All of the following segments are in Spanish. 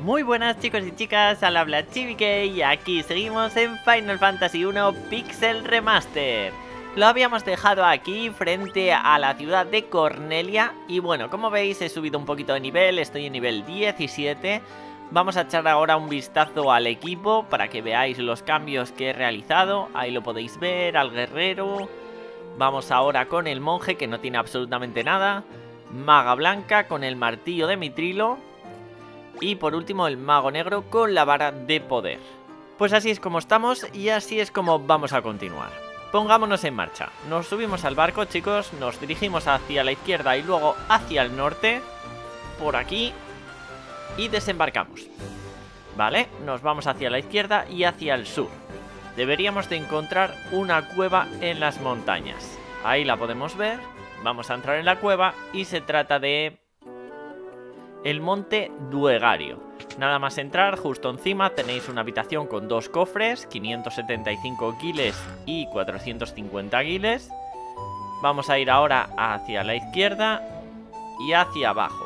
Muy buenas chicos y chicas, al habla Chibi y aquí seguimos en Final Fantasy 1 Pixel Remaster. Lo habíamos dejado aquí frente a la ciudad de Cornelia y bueno, como veis he subido un poquito de nivel, estoy en nivel 17. Vamos a echar ahora un vistazo al equipo para que veáis los cambios que he realizado. Ahí lo podéis ver, al guerrero. Vamos ahora con el monje que no tiene absolutamente nada. Maga blanca con el martillo de Mitrilo. Y por último el mago negro con la vara de poder. Pues así es como estamos y así es como vamos a continuar. Pongámonos en marcha. Nos subimos al barco, chicos. Nos dirigimos hacia la izquierda y luego hacia el norte. Por aquí. Y desembarcamos. Vale, nos vamos hacia la izquierda y hacia el sur. Deberíamos de encontrar una cueva en las montañas. Ahí la podemos ver. Vamos a entrar en la cueva y se trata de el monte Duegario. Nada más entrar, justo encima tenéis una habitación con dos cofres, 575 guiles y 450 guiles. Vamos a ir ahora hacia la izquierda y hacia abajo.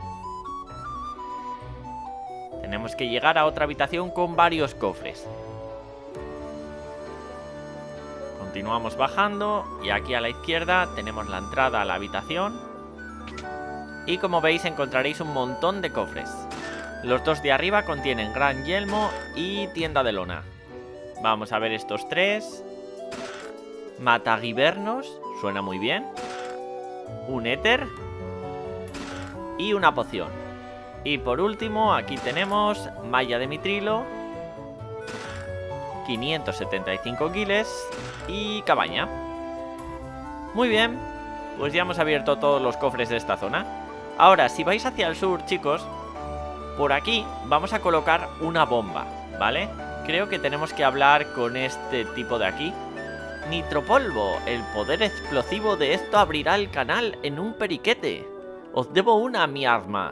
Tenemos que llegar a otra habitación con varios cofres. Continuamos bajando y aquí a la izquierda tenemos la entrada a la habitación. Y como veis encontraréis un montón de cofres. Los dos de arriba contienen gran yelmo y tienda de lona. Vamos a ver estos tres. Matagivernos, suena muy bien. Un éter. Y una poción. Y por último aquí tenemos malla de Mitrilo, 575 guiles y cabaña. Muy bien, pues ya hemos abierto todos los cofres de esta zona. Ahora, si vais hacia el sur, chicos, por aquí vamos a colocar una bomba, ¿vale? Creo que tenemos que hablar con este tipo de aquí. Nitropolvo, el poder explosivo de esto abrirá el canal en un periquete. Os debo una, mi arma.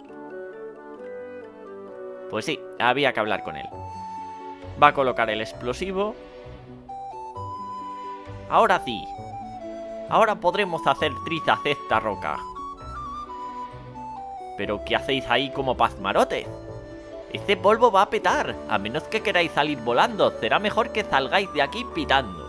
Pues sí, había que hablar con él. Va a colocar el explosivo. Ahora sí. Ahora podremos hacer trizas esta roca. ¿Pero qué hacéis ahí como pazmarotes? Este polvo va a petar. A menos que queráis salir volando, será mejor que salgáis de aquí pitando.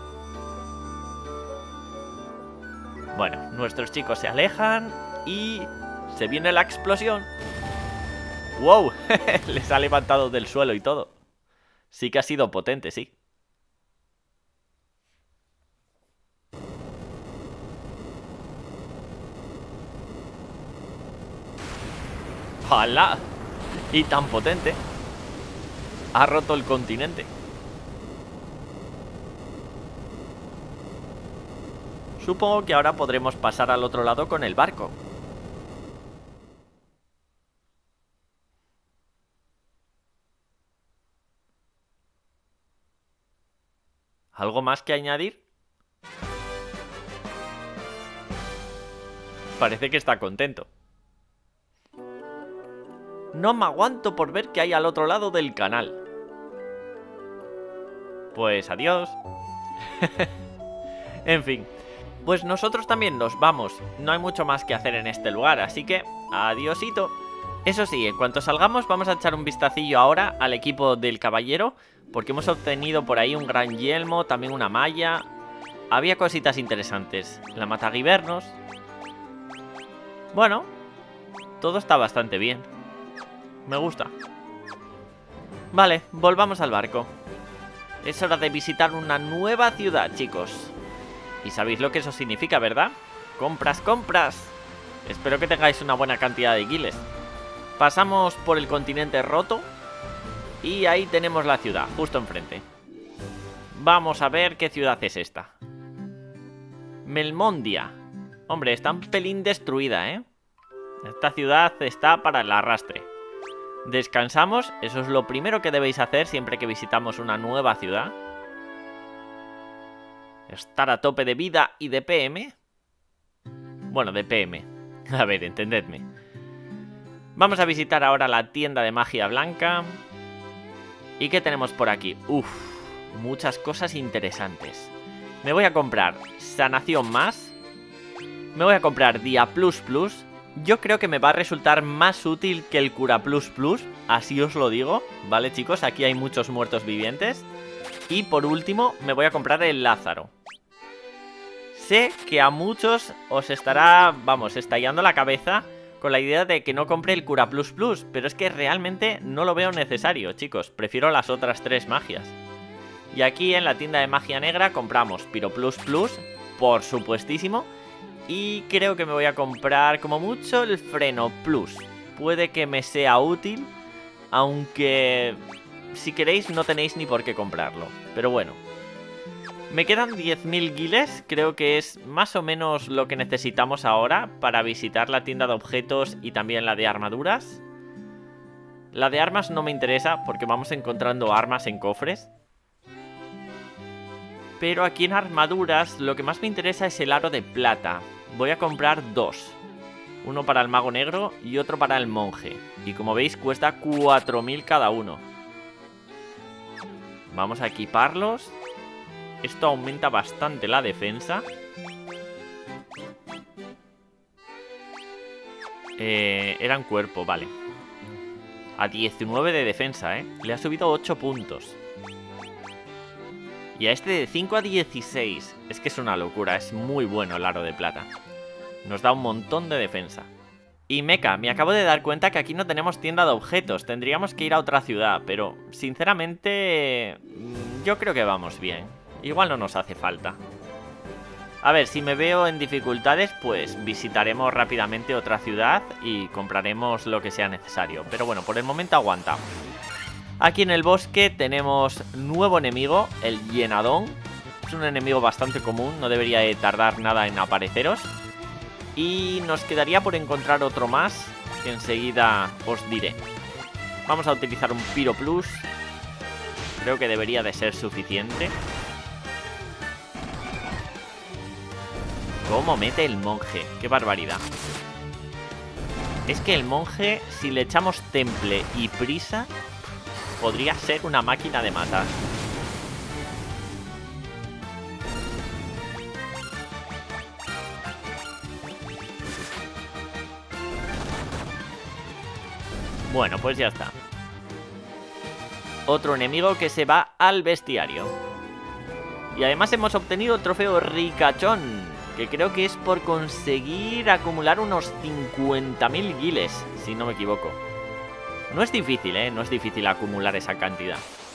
Bueno, nuestros chicos se alejan y se viene la explosión. ¡Wow! Les ha levantado del suelo y todo. Sí que ha sido potente, sí. ¡Hala! Y tan potente. Ha roto el continente. Supongo que ahora podremos pasar al otro lado con el barco. ¿Algo más que añadir? Parece que está contento. No me aguanto por ver qué hay al otro lado del canal. Pues adiós. En fin, pues nosotros también nos vamos. No hay mucho más que hacer en este lugar, así que adiosito. Eso sí, en cuanto salgamos vamos a echar un vistacillo ahora al equipo del caballero, porque hemos obtenido por ahí un gran yelmo, también una malla. Había cositas interesantes. La matagivernos. Bueno, todo está bastante bien. Me gusta. Vale, volvamos al barco. Es hora de visitar una nueva ciudad, chicos. Y sabéis lo que eso significa, ¿verdad? ¡Compras, compras! Espero que tengáis una buena cantidad de guiles. Pasamos por el continente roto. Y ahí tenemos la ciudad, justo enfrente. Vamos a ver qué ciudad es esta. Melmondia. Hombre, está un pelín destruida, ¿eh? Esta ciudad está para el arrastre. Descansamos, eso es lo primero que debéis hacer siempre que visitamos una nueva ciudad. Estar a tope de vida y de PM. Bueno, de PM. A ver, entendedme. Vamos a visitar ahora la tienda de magia blanca. ¿Y qué tenemos por aquí? Uf, muchas cosas interesantes. Me voy a comprar sanación más. Me voy a comprar Dia Plus Plus. Yo creo que me va a resultar más útil que el Cura Plus Plus, así os lo digo, ¿vale, chicos? Aquí hay muchos muertos vivientes. Y por último, me voy a comprar el Lázaro. Sé que a muchos os estará, vamos, estallando la cabeza con la idea de que no compre el Cura Plus Plus, pero es que realmente no lo veo necesario, chicos. Prefiero las otras 3 magias. Y aquí en la tienda de magia negra compramos Piro Plus Plus, por supuestísimo. Y creo que me voy a comprar como mucho el Freno Plus. Puede que me sea útil, aunque si queréis no tenéis ni por qué comprarlo. Pero bueno. Me quedan 10.000 guiles, creo que es más o menos lo que necesitamos ahora para visitar la tienda de objetos y también la de armaduras. La de armas no me interesa porque vamos encontrando armas en cofres. Pero aquí en armaduras lo que más me interesa es el aro de plata. Voy a comprar 2. Uno para el mago negro y otro para el monje. Y como veis cuesta 4.000 cada uno. Vamos a equiparlos. Esto aumenta bastante la defensa. Era en cuerpo, vale. A 19 de defensa, Le ha subido 8 puntos. Y a este de 5 a 16. Es que es una locura, es muy bueno el aro de plata. Nos da un montón de defensa. Y Mecha, me acabo de dar cuenta que aquí no tenemos tienda de objetos. Tendríamos que ir a otra ciudad, pero sinceramente yo creo que vamos bien. Igual no nos hace falta. A ver, si me veo en dificultades, pues visitaremos rápidamente otra ciudad y compraremos lo que sea necesario. Pero bueno, por el momento aguantamos. Aquí en el bosque tenemos nuevo enemigo, el Llenadón. Es un enemigo bastante común, no debería de tardar nada en apareceros. Y nos quedaría por encontrar otro más, que enseguida os diré. Vamos a utilizar un Piro Plus. Creo que debería de ser suficiente. ¿Cómo mete el monje? ¡Qué barbaridad! Es que el monje, si le echamos temple y prisa, podría ser una máquina de matar. Bueno, pues ya está. Otro enemigo que se va al bestiario. Y además hemos obtenido el trofeo ricachón, que creo que es por conseguir acumular unos 50.000 guiles, si no me equivoco. No es difícil, no es difícil acumular esa cantidad.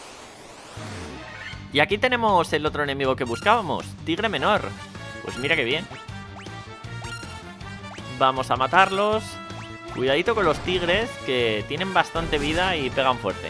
Y aquí tenemos el otro enemigo que buscábamos, Tigre Menor. Pues mira qué bien. Vamos a matarlos. Cuidadito con los tigres, que tienen bastante vida y pegan fuerte.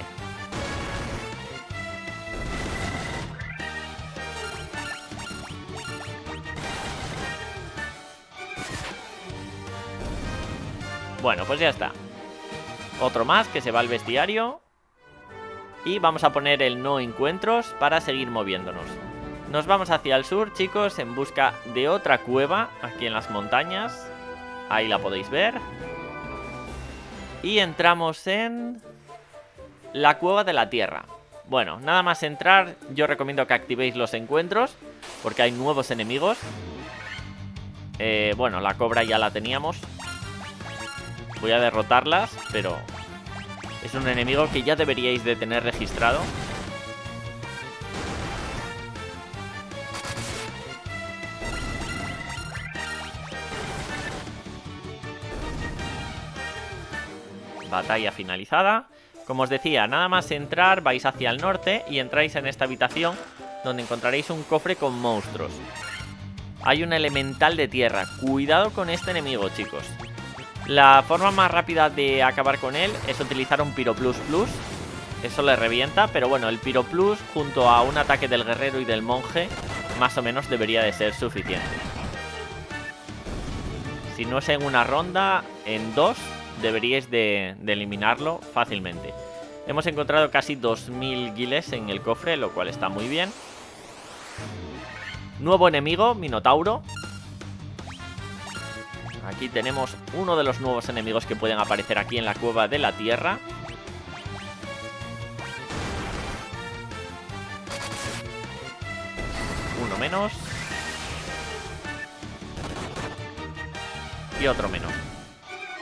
Bueno, pues ya está. Otro más que se va al bestiario. Y vamos a poner el no encuentros para seguir moviéndonos. Nos vamos hacia el sur, chicos, en busca de otra cueva aquí en las montañas. Ahí la podéis ver. Y entramos en la cueva de la tierra. Bueno, nada más entrar, yo recomiendo que activéis los encuentros, porque hay nuevos enemigos. Bueno, la cobra ya la teníamos. Voy a derrotarlas, pero es un enemigo que ya deberíais de tener registrado. Batalla finalizada. Como os decía, nada más entrar vais hacia el norte y entráis en esta habitación donde encontraréis un cofre con monstruos. Hay un elemental de tierra. Cuidado con este enemigo, chicos. La forma más rápida de acabar con él es utilizar un Piro Plus Plus. Eso le revienta, pero bueno, el Piro Plus junto a un ataque del guerrero y del monje más o menos debería de ser suficiente. Si no es en una ronda, en 2 deberíais de eliminarlo fácilmente. Hemos encontrado casi 2.000 guiles en el cofre, lo cual está muy bien. Nuevo enemigo, Minotauro. Aquí tenemos uno de los nuevos enemigos que pueden aparecer aquí en la cueva de la tierra. Uno menos. Y otro menos.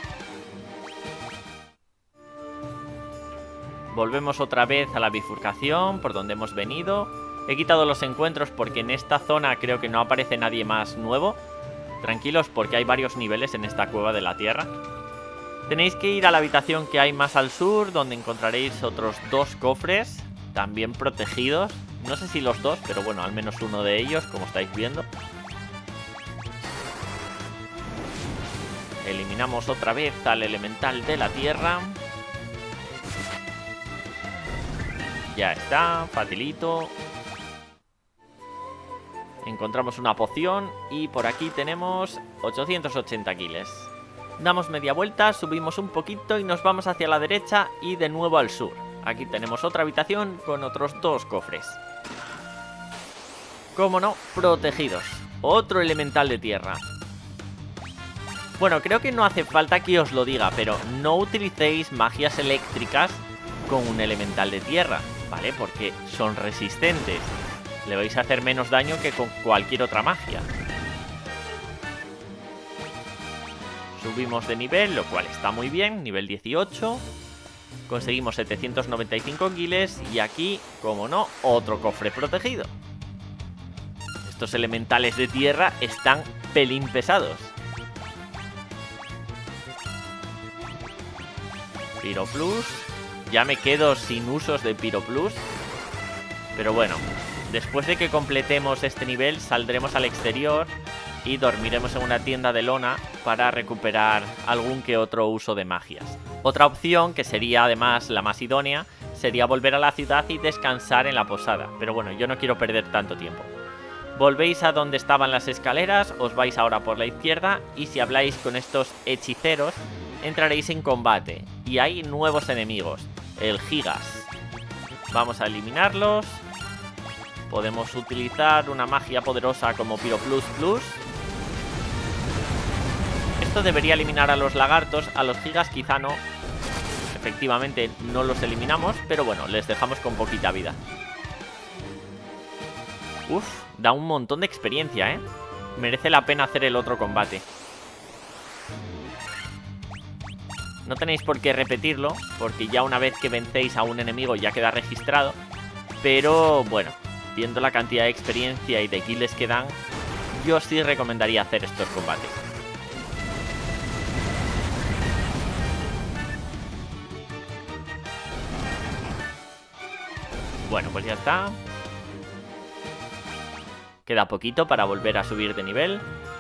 Volvemos otra vez a la bifurcación por donde hemos venido. He quitado los encuentros porque en esta zona creo que no aparece nadie más nuevo. Tranquilos porque hay varios niveles en esta cueva de la tierra. Tenéis que ir a la habitación que hay más al sur, donde encontraréis otros 2 cofres, también protegidos. No sé si los 2, pero bueno, al menos uno de ellos, como estáis viendo. Eliminamos otra vez al elemental de la tierra. Ya está, facilito. Encontramos una poción y por aquí tenemos 880 kiles. Damos media vuelta, subimos un poquito y nos vamos hacia la derecha y de nuevo al sur. Aquí tenemos otra habitación con otros 2 cofres. Como no, protegidos. Otro elemental de tierra. Bueno, creo que no hace falta que os lo diga, pero no utilicéis magias eléctricas con un elemental de tierra, ¿vale? Porque son resistentes. Le vais a hacer menos daño que con cualquier otra magia. Subimos de nivel, lo cual está muy bien, nivel 18. Conseguimos 795 kiles y aquí, como no, otro cofre protegido. Estos elementales de tierra están pelín pesados. Piro Plus. Ya me quedo sin usos de Piro Plus. Pero bueno, después de que completemos este nivel, saldremos al exterior y dormiremos en una tienda de lona para recuperar algún que otro uso de magias. Otra opción, que sería además la más idónea, sería volver a la ciudad y descansar en la posada. Pero bueno, yo no quiero perder tanto tiempo. Volvéis a donde estaban las escaleras, os vais ahora por la izquierda y si habláis con estos hechiceros, entraréis en combate. Y hay nuevos enemigos, el Gigas. Vamos a eliminarlos. Podemos utilizar una magia poderosa como Piro Plus Plus. Esto debería eliminar a los lagartos, a los gigas quizá no. Efectivamente no los eliminamos, pero bueno, les dejamos con poquita vida. Uf, da un montón de experiencia, ¿eh? Merece la pena hacer el otro combate. No tenéis por qué repetirlo, porque ya una vez que vencéis a un enemigo ya queda registrado. Pero bueno, viendo la cantidad de experiencia y de kills que dan, yo sí recomendaría hacer estos combates. Bueno, pues ya está. Queda poquito para volver a subir de nivel.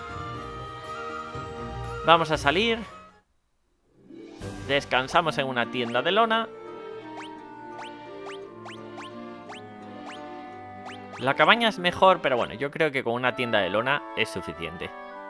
Vamos a salir. Descansamos en una tienda de lona. La cabaña es mejor, pero bueno, yo creo que con una tienda de lona es suficiente.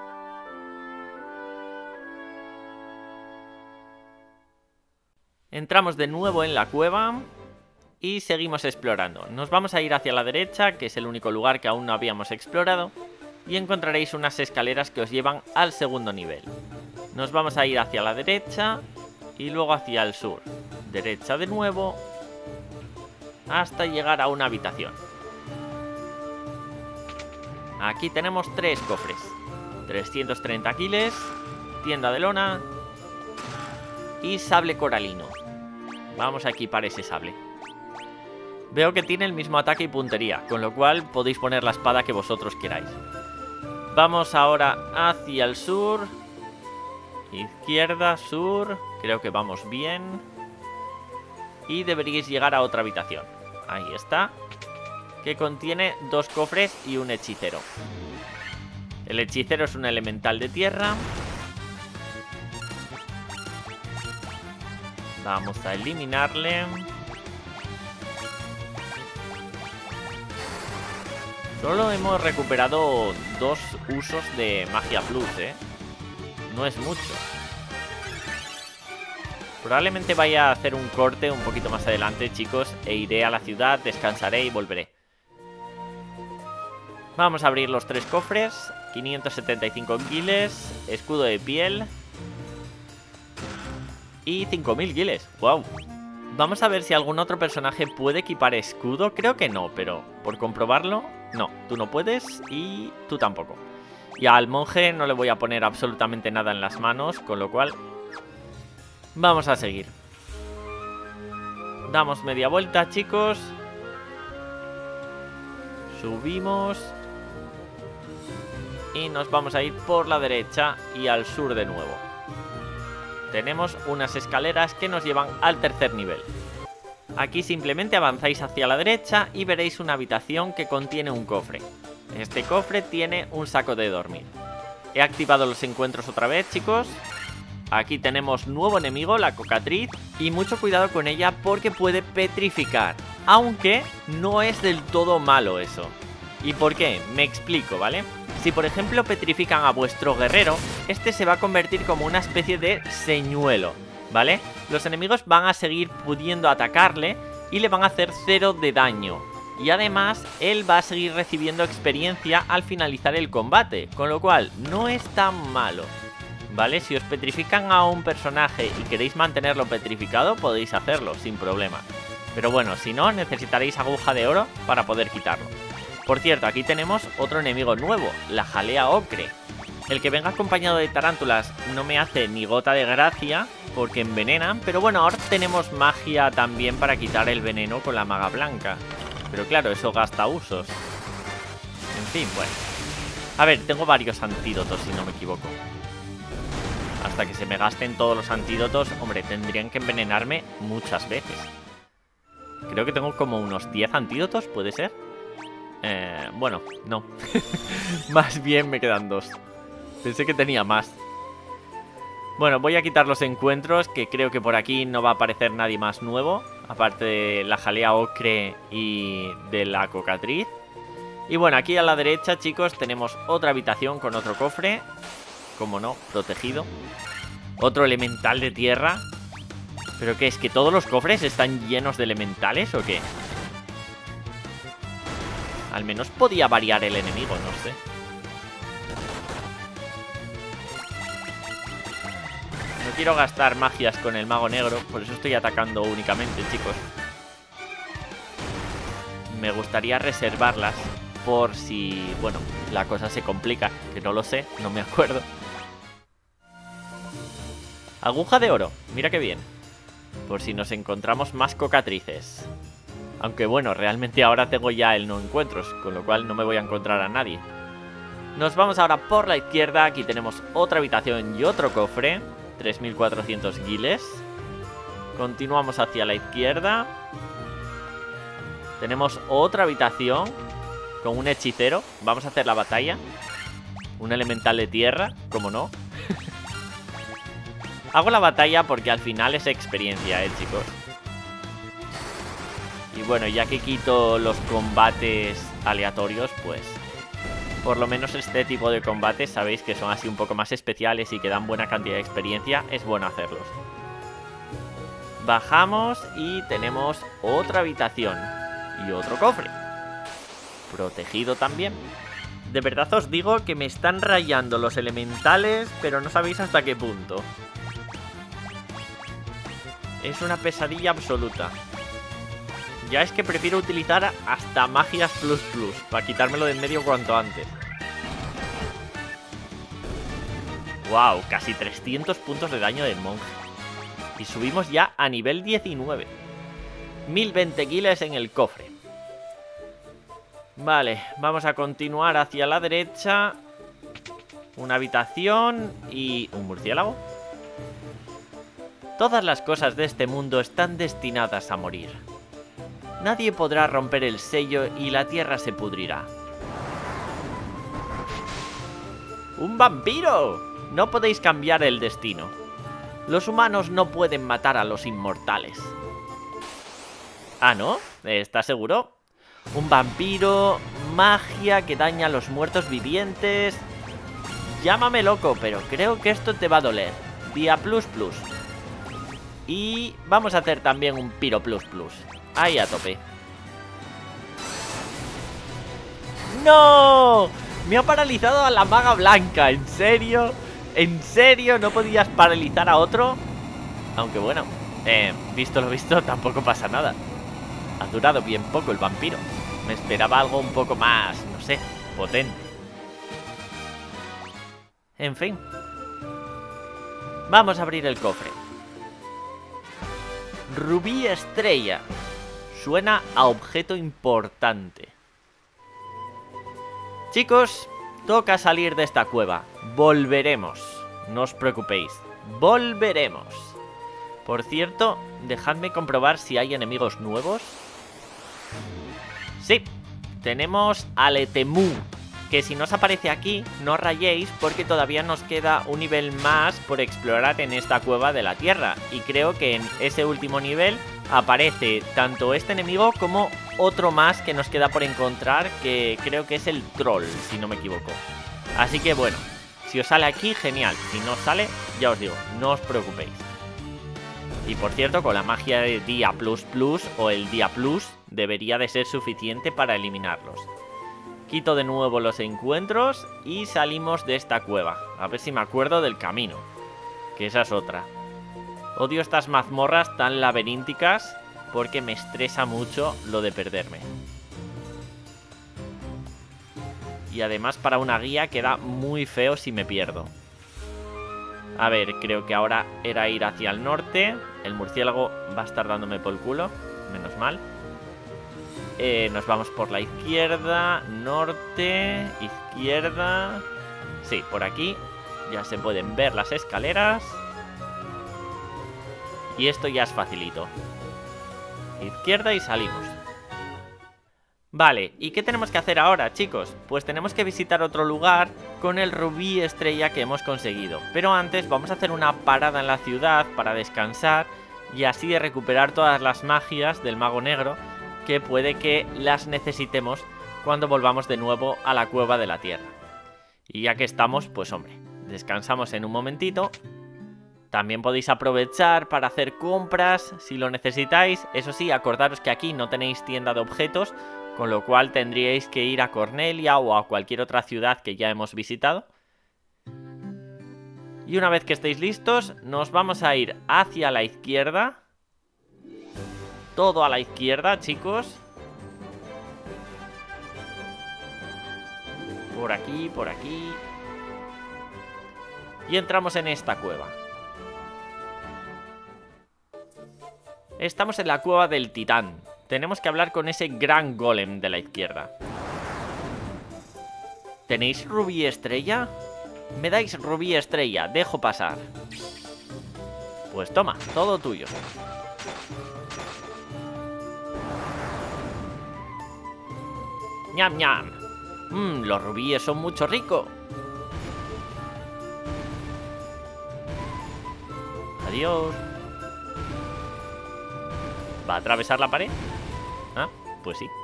Entramos de nuevo en la cueva y seguimos explorando. Nos vamos a ir hacia la derecha, que es el único lugar que aún no habíamos explorado, y encontraréis unas escaleras que os llevan al segundo nivel. Nos vamos a ir hacia la derecha y luego hacia el sur. Derecha de nuevo, hasta llegar a una habitación. Aquí tenemos 3 cofres. 330 kiles, tienda de lona y sable coralino. Vamos a equipar ese sable. Veo que tiene el mismo ataque y puntería, con lo cual podéis poner la espada que vosotros queráis. Vamos ahora hacia el sur. Izquierda, sur. Creo que vamos bien. Y deberíais llegar a otra habitación. Ahí está. Que contiene 2 cofres y un hechicero. El hechicero es un elemental de tierra. Vamos a eliminarle. Solo hemos recuperado 2 usos de magia plus, ¿eh? No es mucho. Probablemente vaya a hacer un corte un poquito más adelante, chicos, e iré a la ciudad, descansaré y volveré. Vamos a abrir los 3 cofres. 575 kiles, escudo de piel y 5000 kiles. ¡Wow! Vamos a ver si algún otro personaje puede equipar escudo. Creo que no, pero por comprobarlo, no, tú no puedes y tú tampoco. Y al monje no le voy a poner absolutamente nada en las manos, con lo cual vamos a seguir. Damos media vuelta, chicos. Subimos. Y nos vamos a ir por la derecha y al sur de nuevo. Tenemos unas escaleras que nos llevan al tercer nivel. Aquí simplemente avanzáis hacia la derecha y veréis una habitación que contiene un cofre. Este cofre tiene un saco de dormir. He activado los encuentros otra vez, chicos. Aquí tenemos nuevo enemigo, la cocatriz. Y mucho cuidado con ella porque puede petrificar. Aunque no es del todo malo eso. ¿Y por qué? Me explico, ¿vale? Si por ejemplo petrifican a vuestro guerrero, este se va a convertir como una especie de señuelo, ¿vale? Los enemigos van a seguir pudiendo atacarle y le van a hacer 0 de daño. Y además, él va a seguir recibiendo experiencia al finalizar el combate, con lo cual no es tan malo, ¿vale? Si os petrifican a un personaje y queréis mantenerlo petrificado, podéis hacerlo sin problema. Pero bueno, si no, necesitaréis aguja de oro para poder quitarlo. Por cierto, aquí tenemos otro enemigo nuevo, la jalea ocre. El que venga acompañado de tarántulas no me hace ni gota de gracia porque envenenan, pero bueno, ahora tenemos magia también para quitar el veneno con la maga blanca. Pero claro, eso gasta usos. En fin, bueno. A ver, tengo varios antídotos si no me equivoco. Hasta que se me gasten todos los antídotos, hombre, tendrían que envenenarme muchas veces. Creo que tengo como unos 10 antídotos, ¿puede ser? Bueno, no. Más bien me quedan 2. Pensé que tenía más. Bueno, voy a quitar los encuentros, que creo que por aquí no va a aparecer nadie más nuevo, aparte de la jalea ocre y de la cocatriz. Y bueno, aquí a la derecha, chicos, tenemos otra habitación con otro cofre. Como no, protegido. Otro elemental de tierra. ¿Pero qué es? ¿Que todos los cofres están llenos de elementales o qué? Al menos podía variar el enemigo, no sé. No quiero gastar magias con el mago negro, por eso estoy atacando únicamente, chicos. Me gustaría reservarlas por si, bueno, la cosa se complica, que no lo sé, no me acuerdo. Aguja de oro, mira qué bien. Por si nos encontramos más cocatrices. Aunque bueno, realmente ahora tengo ya el no encuentros, con lo cual no me voy a encontrar a nadie. Nos vamos ahora por la izquierda. Aquí tenemos otra habitación y otro cofre. 3400 guiles. Continuamos hacia la izquierda. Tenemos otra habitación con un hechicero. Vamos a hacer la batalla. Un elemental de tierra, como no. Hago la batalla porque al final es experiencia, chicos. Y bueno, ya que quito los combates aleatorios, pues por lo menos este tipo de combates sabéis que son así un poco más especiales y que dan buena cantidad de experiencia. Es bueno hacerlos. Bajamos y tenemos otra habitación y otro cofre. Protegido también. De verdad os digo que me están rayando los elementales, pero no sabéis hasta qué punto. Es una pesadilla absoluta. Ya es que prefiero utilizar hasta magias plus plus para quitármelo de en medio cuanto antes. Wow, casi 300 puntos de daño del monje. Y subimos ya a nivel 19. 1020 guiles en el cofre. Vale, vamos a continuar hacia la derecha. Una habitación y un murciélago. Todas las cosas de este mundo están destinadas a morir. Nadie podrá romper el sello y la tierra se pudrirá. ¡Un vampiro! No podéis cambiar el destino. Los humanos no pueden matar a los inmortales. ¿Ah, no? ¿Estás seguro? Un vampiro, magia que daña a los muertos vivientes. Llámame loco, pero creo que esto te va a doler. Día plus plus. Y vamos a hacer también un piro plus plus. Ahí a tope. ¡No! Me ha paralizado a la maga blanca. ¿En serio? ¿En serio no podías paralizar a otro? Aunque bueno, visto lo visto, tampoco pasa nada. Ha durado bien poco el vampiro. Me esperaba algo un poco más, no sé, potente. En fin. Vamos a abrir el cofre. Rubí estrella. Suena a objeto importante. Chicos, toca salir de esta cueva. Volveremos. No os preocupéis. Volveremos. Por cierto, dejadme comprobar si hay enemigos nuevos. Sí, tenemos al Etemú, que si no os aparece aquí, no rayéis porque todavía nos queda un nivel más por explorar en esta cueva de la tierra. Y creo que en ese último nivel aparece tanto este enemigo como otro más que nos queda por encontrar, que creo que es el troll, si no me equivoco. Así que bueno, si os sale aquí, genial. Si no os sale, ya os digo, no os preocupéis. Y por cierto, con la magia de Día Plus Plus o el Día Plus debería de ser suficiente para eliminarlos. Quito de nuevo los encuentros y salimos de esta cueva. A ver si me acuerdo del camino, que esa es otra. Odio estas mazmorras tan laberínticas porque me estresa mucho lo de perderme. Y además para una guía queda muy feo si me pierdo. A ver, creo que ahora era ir hacia el norte. El murciélago va a estar dándome por el culo. Menos mal. Nos vamos por la izquierda. Norte. Izquierda. Sí, por aquí. Ya se pueden ver las escaleras. Y esto ya es facilito. Izquierda y salimos. Vale, ¿y qué tenemos que hacer ahora, chicos? Pues tenemos que visitar otro lugar con el rubí estrella que hemos conseguido. Pero antes vamos a hacer una parada en la ciudad para descansar y así recuperar todas las magias del mago negro, que puede que las necesitemos cuando volvamos de nuevo a la cueva de la tierra. Y ya que estamos, pues hombre, descansamos en un momentito. También podéis aprovechar para hacer compras si lo necesitáis. Eso sí, acordaros que aquí no tenéis tienda de objetos, con lo cual tendríais que ir a Cornelia o a cualquier otra ciudad que ya hemos visitado. Y una vez que estéis listos, nos vamos a ir hacia la izquierda. Todo a la izquierda, chicos. Por aquí, por aquí. Y entramos en esta cueva. Estamos en la cueva del titán. Tenemos que hablar con ese gran golem de la izquierda. ¿Tenéis rubí estrella? Me dais rubí estrella, dejo pasar. Pues toma, todo tuyo. ¡Ñam, ñam! Los rubíes son mucho ricos. Adiós. ¿Va a atravesar la pared? Ah, pues sí.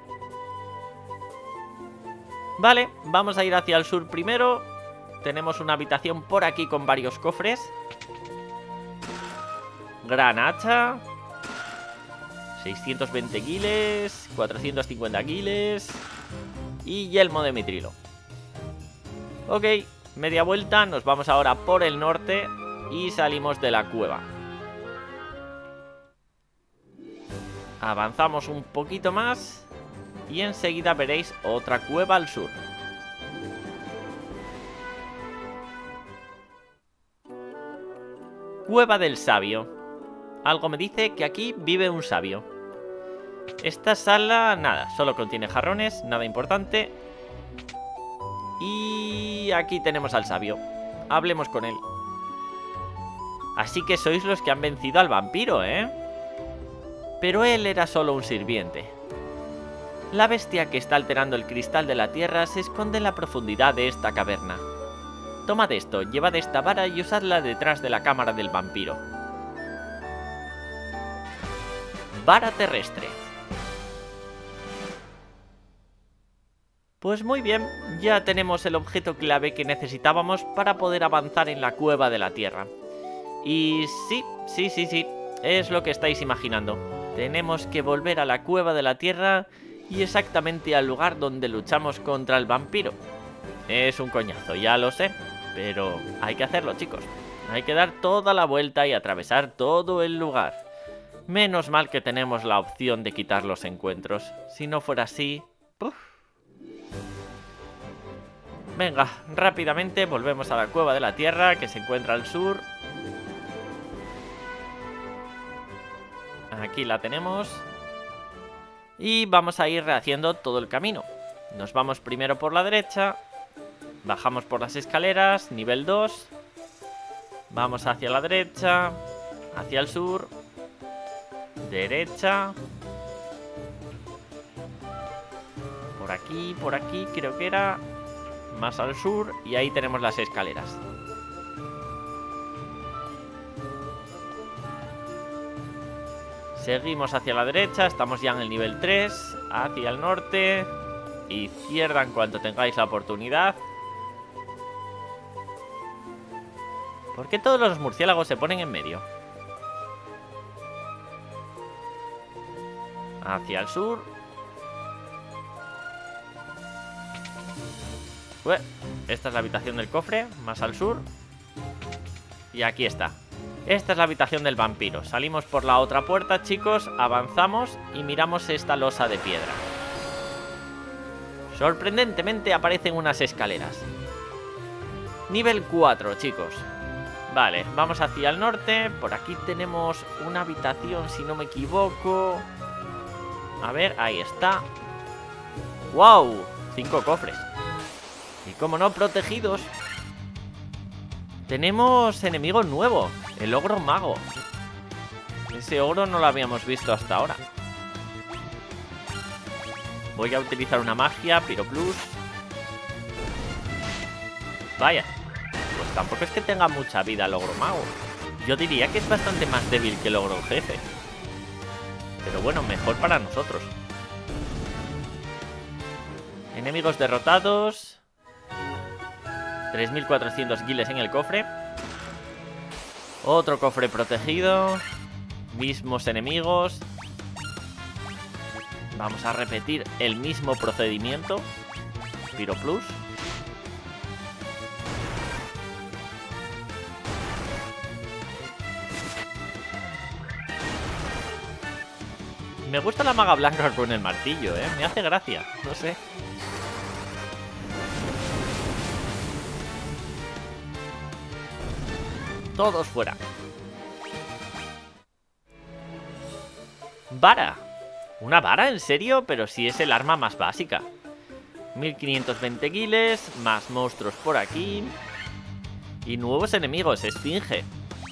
Vale, vamos a ir hacia el sur primero. Tenemos una habitación por aquí con varios cofres. Gran hacha. 620 guiles. 450 guiles. Y yelmo de mitrilo. Ok, media vuelta. Nos vamos ahora por el norte y salimos de la cueva. Avanzamos un poquito más y enseguida veréis otra cueva al sur. Cueva del sabio. Algo me dice que aquí vive un sabio. Esta sala, nada, solo contiene jarrones, nada importante. Y aquí tenemos al sabio. Hablemos con él. Así que sois los que han vencido al vampiro, ¿eh? Pero él era solo un sirviente. La bestia que está alterando el cristal de la tierra se esconde en la profundidad de esta caverna. Tomad esto, llevad esta vara y usadla detrás de la cámara del vampiro. Vara terrestre. Pues muy bien, ya tenemos el objeto clave que necesitábamos para poder avanzar en la cueva de la tierra. Y sí, es lo que estáis imaginando. Tenemos que volver a la cueva de la tierra y exactamente al lugar donde luchamos contra el vampiro. Es un coñazo, ya lo sé, pero hay que hacerlo, chicos. Hay que dar toda la vuelta y atravesar todo el lugar. Menos mal que tenemos la opción de quitar los encuentros. Si no fuera así... ¡puf! Venga, rápidamente volvemos a la cueva de la tierra que se encuentra al sur. Aquí la tenemos. Y vamos a ir rehaciendo todo el camino. Nos vamos primero por la derecha. Bajamos por las escaleras, nivel 2. Vamos hacia la derecha, hacia el sur. Derecha. Por aquí, creo que era. Más al sur, y ahí tenemos las escaleras. Seguimos hacia la derecha, estamos ya en el nivel 3. Hacia el norte. Izquierda en cuanto tengáis la oportunidad. ¿Por qué todos los murciélagos se ponen en medio? Hacia el sur. Esta es la habitación del cofre, más al sur. Y aquí está. Esta es la habitación del vampiro. Salimos por la otra puerta, chicos, avanzamos y miramos esta losa de piedra. Sorprendentemente aparecen unas escaleras. Nivel 4, chicos. Vale, vamos hacia el norte. Por aquí tenemos una habitación, si no me equivoco. A ver, ahí está. ¡Wow! 5 cofres. Y como no, protegidos. Tenemos enemigo nuevo, el ogro mago. Ese ogro no lo habíamos visto hasta ahora. Voy a utilizar una magia, Piro Plus. Vaya, pues tampoco es que tenga mucha vida el ogro mago. Yo diría que es bastante más débil que el ogro jefe. Pero bueno, mejor para nosotros. Enemigos derrotados. 3400 guiles en el cofre. Otro cofre protegido. Mismos enemigos. Vamos a repetir el mismo procedimiento. Piro Plus. Me gusta la maga blanca con el martillo, ¿eh? Me hace gracia, no sé. Todos fuera. Vara. ¿Una vara? ¿En serio? Pero si es el arma más básica. 1520 guiles. Más monstruos por aquí. Y nuevos enemigos. Esfinge.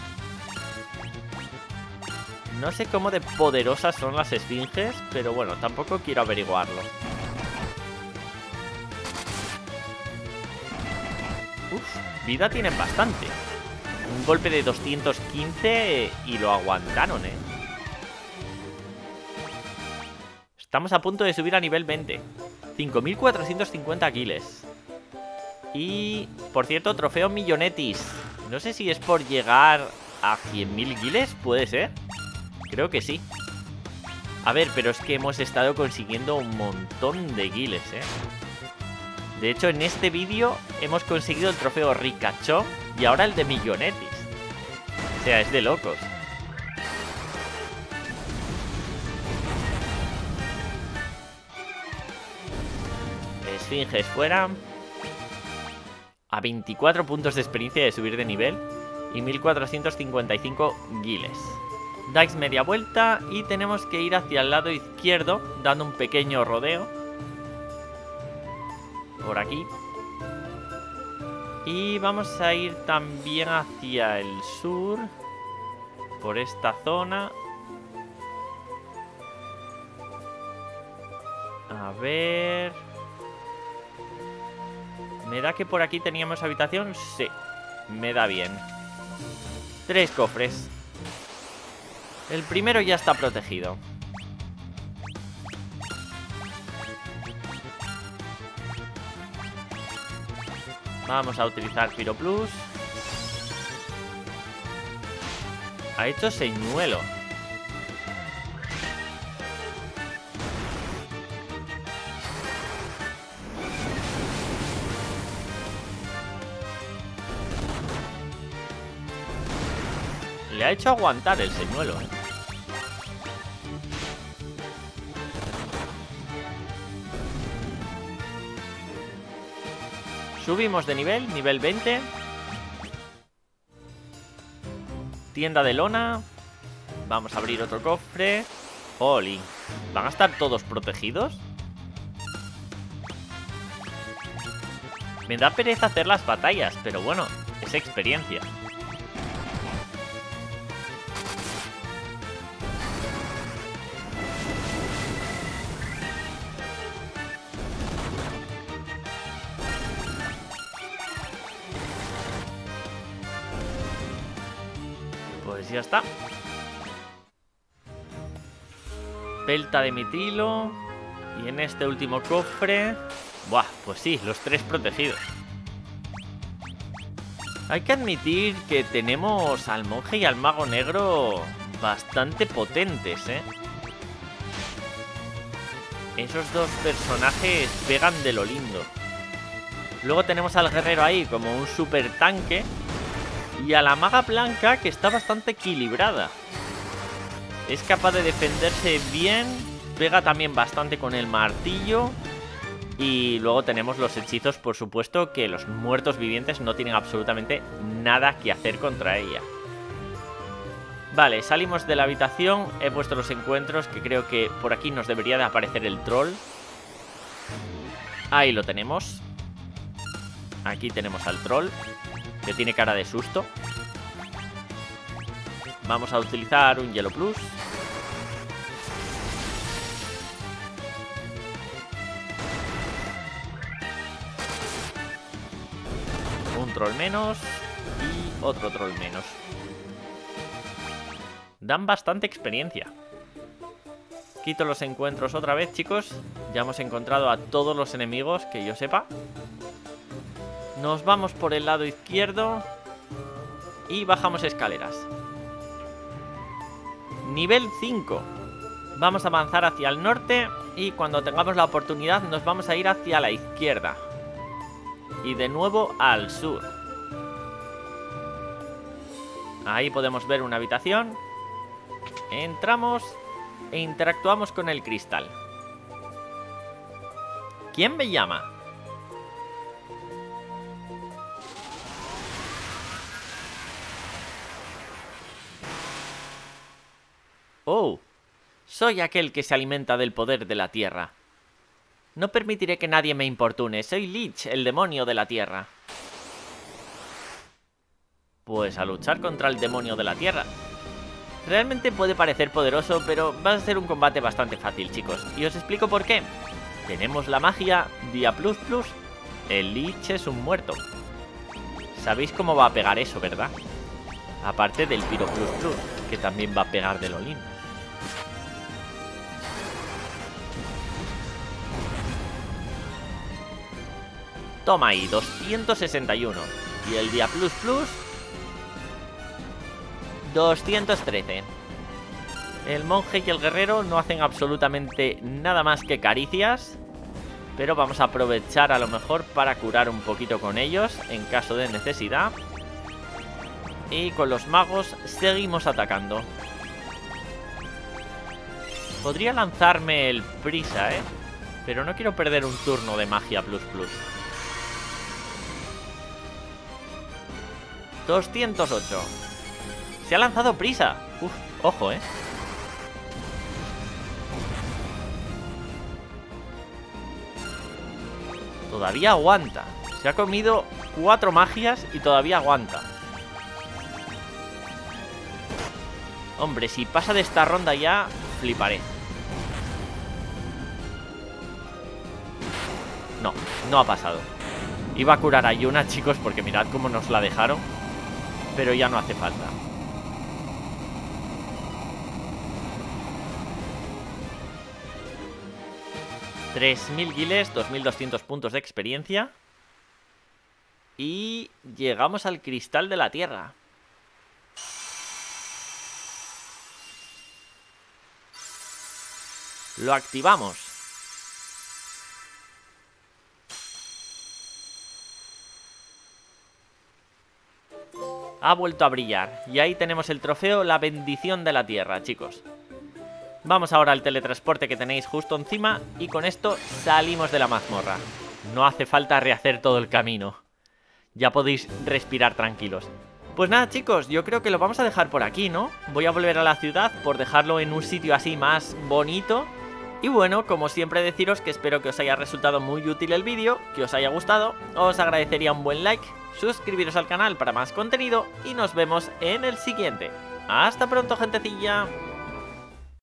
No sé cómo de poderosas son las esfinges, pero bueno, tampoco quiero averiguarlo. Uf, vida tienen bastante. Un golpe de 215 y lo aguantaron, ¿eh? Estamos a punto de subir a nivel 20. 5450 guiles. Y, por cierto, trofeo Millonetis. No sé si es por llegar a 100.000 guiles, ¿puede ser? Creo que sí. A ver, pero es que hemos estado consiguiendo un montón de guiles, ¿eh? De hecho, en este vídeo hemos conseguido el trofeo Ricachón y ahora el de Millonetis. O sea, es de locos. Esfinges fuera. A 24 puntos de experiencia de subir de nivel. Y 1455 guiles. Dais media vuelta y tenemos que ir hacia el lado izquierdo, dando un pequeño rodeo. Por aquí. Y vamos a ir también hacia el sur. Por esta zona. A ver... ¿Me da que por aquí teníamos habitación? Sí, me da bien. 3 cofres. El primero ya está protegido. Vamos a utilizar Piro Plus. Ha hecho señuelo. Le ha hecho aguantar el señuelo, ¿eh? Subimos de nivel 20. Tienda de lona. Vamos a abrir otro cofre. Jolín, ¿van a estar todos protegidos? Me da pereza hacer las batallas, pero bueno, es experiencia. Pues ya está. Pelta de mitrilo. Y en este último cofre... Buah, pues sí, los 3 protegidos. Hay que admitir que tenemos al monje y al mago negro bastante potentes, ¿eh? Esos dos personajes pegan de lo lindo. Luego tenemos al guerrero ahí como un super tanque. Y a la maga blanca que está bastante equilibrada. Es capaz de defenderse bien. Pega también bastante con el martillo. Y luego tenemos los hechizos, por supuesto, que los muertos vivientes no tienen absolutamente nada que hacer contra ella. Vale, salimos de la habitación. He puesto los encuentros, que creo que por aquí nos debería de aparecer el troll. Ahí lo tenemos. Aquí tenemos al troll, que tiene cara de susto. Vamos a utilizar un Hielo Plus. Un troll menos. Y otro troll menos. Dan bastante experiencia. Quito los encuentros otra vez, chicos. Ya hemos encontrado a todos los enemigos, que yo sepa. Nos vamos por el lado izquierdo. Y bajamos escaleras. Nivel 5. Vamos a avanzar hacia el norte. Y cuando tengamos la oportunidad nos vamos a ir hacia la izquierda. Y de nuevo al sur. Ahí podemos ver una habitación. Entramos e interactuamos con el cristal. ¿Quién me llama? Oh, soy aquel que se alimenta del poder de la tierra. No permitiré que nadie me importune. Soy Lich, el demonio de la tierra. Pues a luchar contra el demonio de la tierra. Realmente puede parecer poderoso, pero va a ser un combate bastante fácil, chicos. Y os explico por qué. Tenemos la magia Dia++. El Lich es un muerto. Sabéis cómo va a pegar eso, ¿verdad? Aparte del Piro++, que también va a pegar de lo lindo. Toma ahí, 261. Y el Dia++, 213. El monje y el guerrero no hacen absolutamente nada más que caricias. Pero vamos a aprovechar a lo mejor para curar un poquito con ellos en caso de necesidad. Y con los magos seguimos atacando. Podría lanzarme el prisa, pero no quiero perder un turno de magia++. 208. Se ha lanzado prisa. Uf, ojo, Todavía aguanta. Se ha comido 4 magias y todavía aguanta. Hombre, si pasa de esta ronda ya, fliparé. No, no ha pasado. Iba a curar a Yuna, chicos, porque mirad cómo nos la dejaron. Pero ya no hace falta. $3000 guiles, 2200 puntos de experiencia. Y llegamos al cristal de la tierra. Lo activamos. Ha vuelto a brillar. Y ahí tenemos el trofeo, la bendición de la tierra, chicos. Vamos ahora al teletransporte que tenéis justo encima. Y con esto salimos de la mazmorra. No hace falta rehacer todo el camino. Ya podéis respirar tranquilos. Pues nada chicos, yo creo que lo vamos a dejar por aquí, ¿no? Voy a volver a la ciudad por dejarlo en un sitio así más bonito. Y bueno, como siempre deciros que espero que os haya resultado muy útil el vídeo, que os haya gustado, os agradecería un buen like, suscribiros al canal para más contenido y nos vemos en el siguiente. ¡Hasta pronto, gentecilla!